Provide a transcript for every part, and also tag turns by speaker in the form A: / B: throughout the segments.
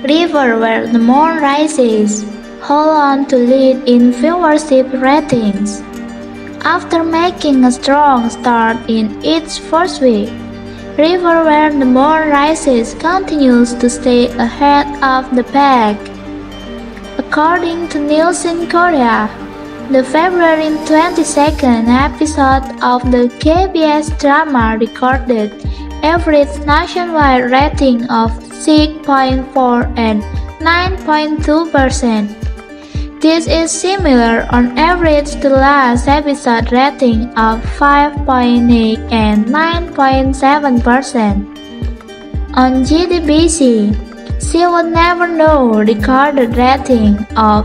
A: River Where the Moon Rises hold on to lead in viewership ratings. After making a strong start in its first week, River Where the Moon Rises continues to stay ahead of the pack. According to Nielsen Korea, the February 22nd episode of the KBS drama recorded average nationwide rating of 6.4 and 9.2%. This is similar on average to last episode rating of 5.8 and 9.7%. On GDBC, She Would Never Know recorded rating of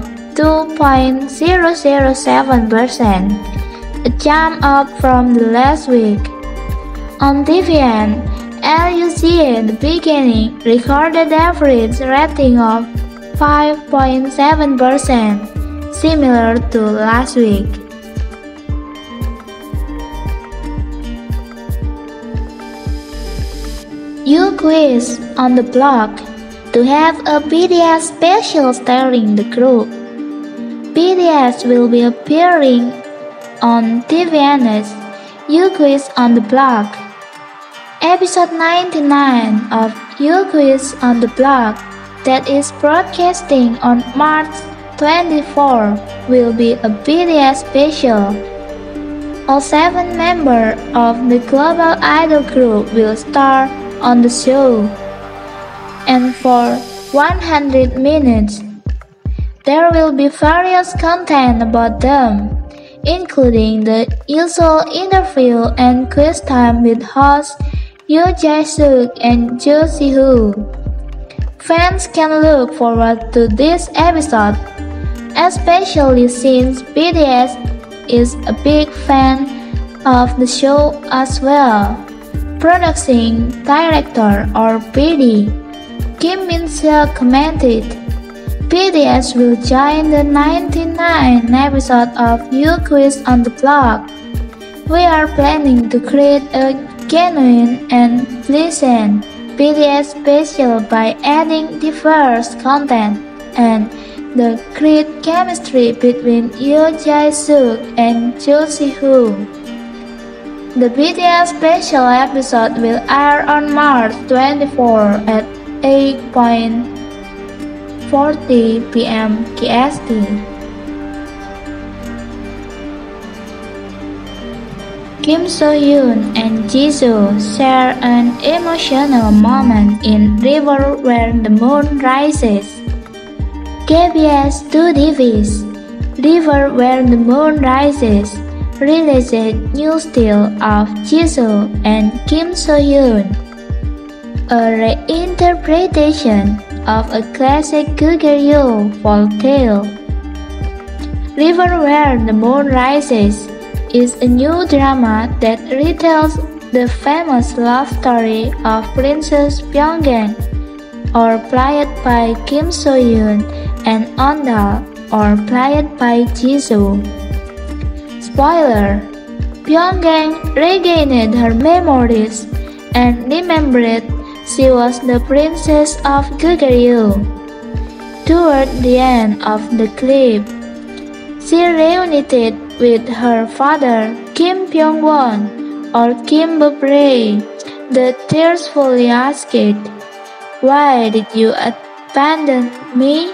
A: 2.007%, a jump up from the last week. On TVN, LUC The Beginning recorded average rating of 5.7%, similar to last week. You Quiz on the Block to have a BTS special starring the group. BTS will be appearing on TVN's You Quiz on the Block. Episode 99 of You Quiz on the Block that is broadcasting on March 24 will be a BTS special. All 7 members of the global idol group will star on the show. And for 100 minutes, there will be various content about them, including the usual interview and quiz time with hosts Yoo Jae-suk and Jo Si-hoo. Fans can look forward to this episode, especially since BTS is a big fan of the show as well. Production Director or PD Kim Min-seok commented, BTS will join the 99th episode of You Quiz on the Block. We are planning to create a genuine and pleasant BTS special by adding diverse content and the great chemistry between Yoo Jae-suk and Jo Si-hoo. The BTS special episode will air on March 24 at 8:40 p.m. KST. Kim So-hyun and Jisoo share an emotional moment in River Where the Moon Rises. KBS 2 TV's River Where the Moon Rises released new still of Jisoo and Kim So-hyun, a reinterpretation of a classic Goguryeo folk tale. River Where the Moon Rises is a new drama that retells the famous love story of Princess Pyongyang, or played by Kim So-hyun, and Ondal, or played by Jisoo. Spoiler: Pyongyang regained her memories and remembered she was the princess of Goguryeo. Toward the end of the clip, she reunited with her father, Kim Pyong-won, or Kim Bok-rae. The tearfully asked, "Why did you abandon me?"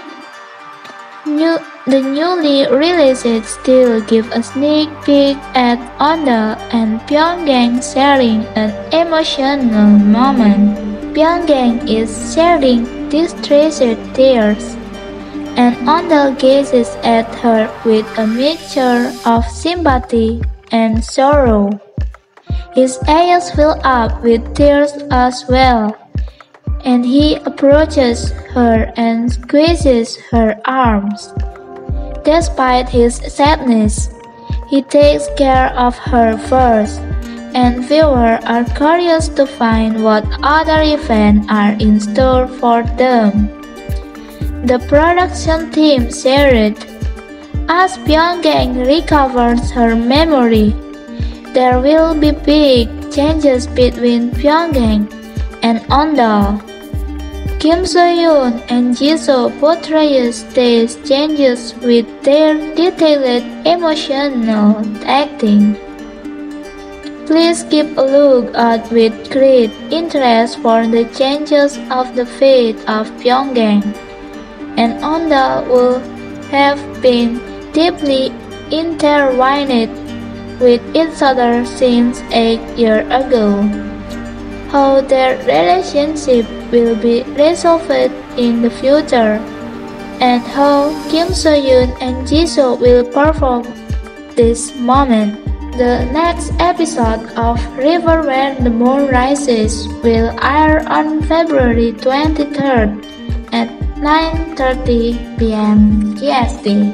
A: The newly released still give a sneak peek at Ondal and Pyongyang sharing an emotional moment. Pyongyang is shedding distressed tears, and Ondal gazes at her with a mixture of sympathy and sorrow. His eyes fill up with tears as well, and he approaches her and squeezes her arms. Despite his sadness, he takes care of her first, and viewers are curious to find what other events are in store for them. The production team shared, as Pyongyang recovers her memory, there will be big changes between Pyongyang and Ondal. Kim So-yoon and Jisoo portray these changes with their detailed emotional acting. Please keep a look out with great interest for the changes of the fate of Pyongyang and Onda will have been deeply intertwined with each other since 8 years ago. How their relationship will be resolved in the future, and how Kim So-yoon and Jisoo will perform this moment. The next episode of River Where the Moon Rises will air on February 23rd at 9:30 p.m. GST.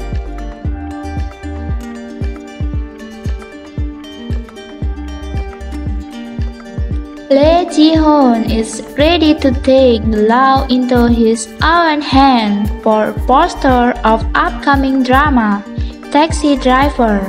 A: Lee Ji-hoon is ready to take the law into his own hand for poster of upcoming drama Taxi Driver.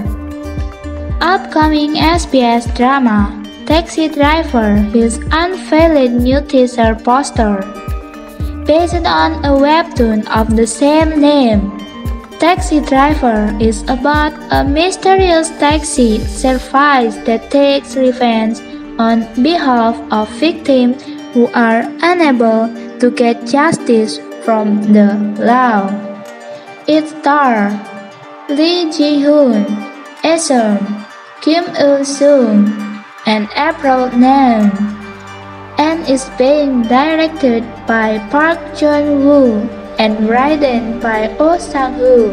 A: Upcoming SBS drama Taxi Driver is unveiled new teaser poster. Based on a webtoon of the same name, Taxi Driver is about a mysterious taxi service that takes revenge on behalf of victims who are unable to get justice from the law. It stars Lee Ji-hoon, Eun, Kim Il-sung, and April Nam, and is being directed by Park Joon-woo and written by Oh Sang-woo.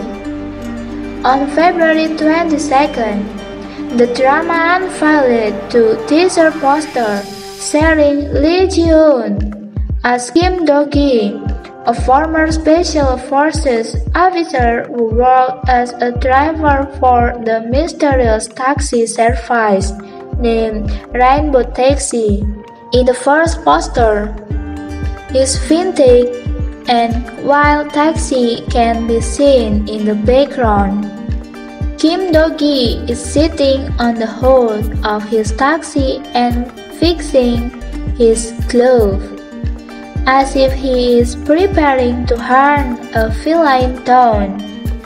A: On February 22nd, the drama unveiled two teaser posters starring Lee Ji-hoon as Kim Do-gi, a former Special Forces officer who worked as a driver for the mysterious taxi service named Rainbow Taxi. In the first poster, his vintage and wild taxi can be seen in the background. Kim Do-gi is sitting on the hood of his taxi and fixing his glove, as if he is preparing to harm a feline tone.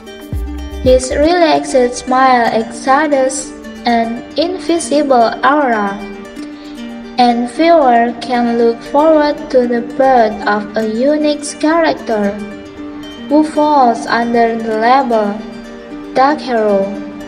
A: His relaxed smile exudes an invisible aura, and viewers can look forward to the birth of a unique character who falls under the label Dark Hero.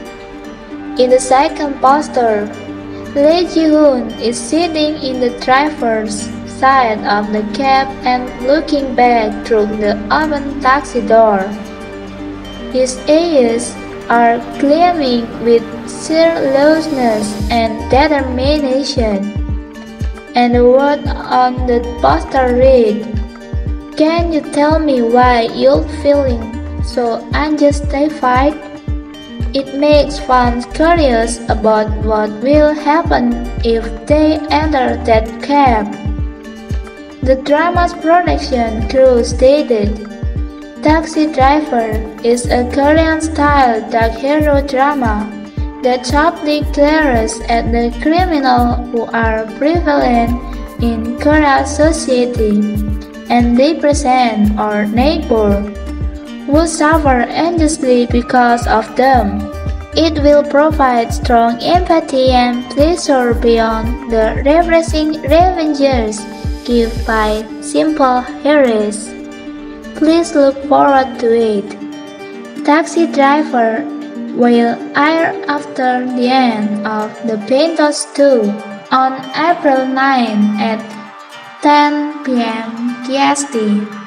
A: In the second poster, Lee Ji-hoon is sitting in the driver's side of the cab and looking back through the open taxi door. His eyes are gleaming with seriousness and determination, and the word on the poster read, "Can you tell me why you're feeling so unjustified?" It makes fans curious about what will happen if they enter that cab. The drama's production crew stated, "Taxi Driver is a Korean-style dark hero drama that sharply glares at the criminals who are prevalent in Korean society and represent our neighbors who suffer endlessly because of them. It will provide strong empathy and pleasure beyond the refreshing revenges given by simple heroes. Please look forward to it." Taxi Driver will air after the end of The Painters 2 on April 9 at 10 p.m. GST.